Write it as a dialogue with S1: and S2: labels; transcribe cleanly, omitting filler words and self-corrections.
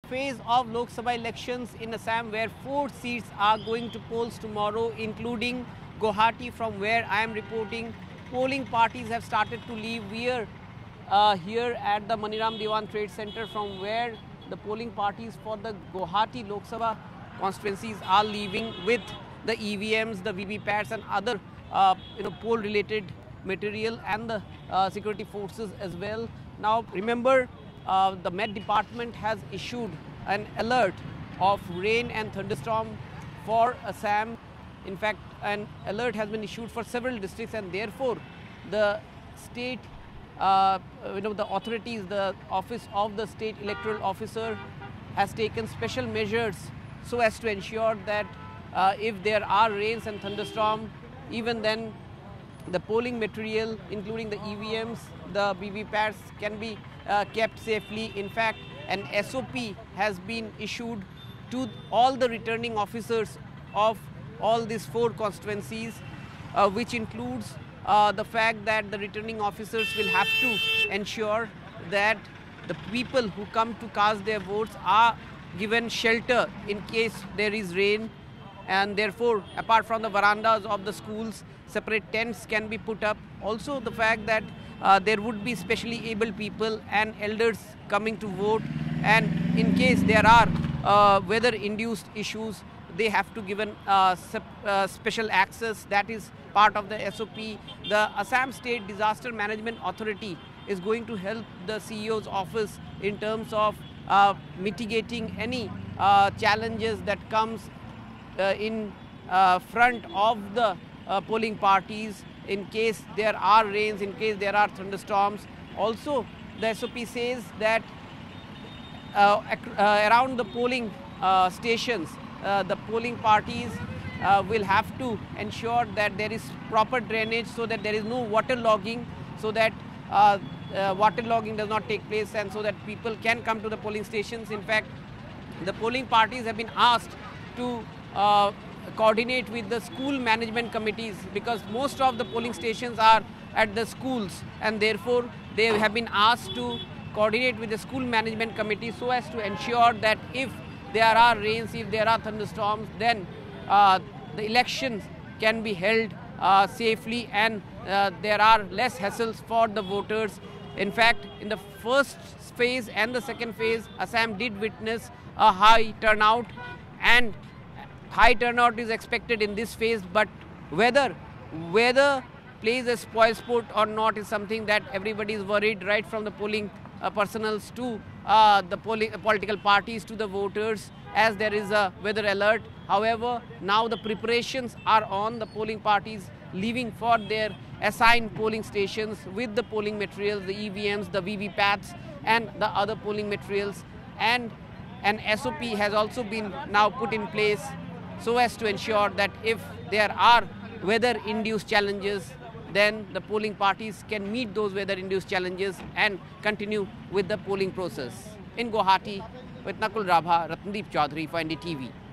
S1: phase of Lok Sabha elections in Assam, where 4 seats are going to polls tomorrow, including Guwahati, from where I am reporting. Polling parties have started to leave. We are here at the Maniram Dewan Trade Center, from where the polling parties for the Guwahati Lok Sabha constituencies are leaving with the EVMs, the VVPATs and other poll-related material, and the security forces as well. Now, remember, the Met Department has issued an alert of rain and thunderstorm for Assam. In fact, an alert has been issued for several districts, and therefore the state, the authorities, the office of the state electoral officer has taken special measures so as to ensure that if there are rains and thunderstorm, even then the polling material, including the EVMs, the VVPATs, can be kept safely. In fact, an SOP has been issued to all the returning officers of all these 4 constituencies, which includes the fact that the returning officers will have to ensure that the people who come to cast their votes are given shelter in case there is rain, and therefore, apart from the verandas of the schools, separate tents can be put up. Also, the fact that there would be specially abled people and elders coming to vote, and in case there are weather-induced issues, they have to given special access. That is part of the SOP. The Assam State Disaster Management Authority is going to help the CEO's office in terms of mitigating any challenges that comes in front of the polling parties in case there are rains, in case there are thunderstorms. Also, the SOP says that around the polling stations, the polling parties will have to ensure that there is proper drainage so that there is no waterlogging, so that waterlogging does not take place, and so that people can come to the polling stations. In fact, the polling parties have been asked to coordinate with the school management committees, because most of the polling stations are at the schools, and therefore they have been asked to coordinate with the school management committee so as to ensure that if there are rains, if there are thunderstorms, then the elections can be held safely, and there are less hassles for the voters. In fact, in the first phase and the second phase, Assam did witness a high turnout, and high turnout is expected in this phase, but whether plays a spoil sport or not is something that everybody is worried, right from the polling personals to the political parties to the voters, as there is a weather alert. However, now the preparations are on, the polling parties leaving for their assigned polling stations with the polling materials, the EVMs, the VVPATs and the other polling materials, and an SOP has also been now put in place so as to ensure that if there are weather-induced challenges, then the polling parties can meet those weather-induced challenges and continue with the polling process. In Guwahati, with Nakul Rabha, Ratnadeep Chaudhary for NDTV.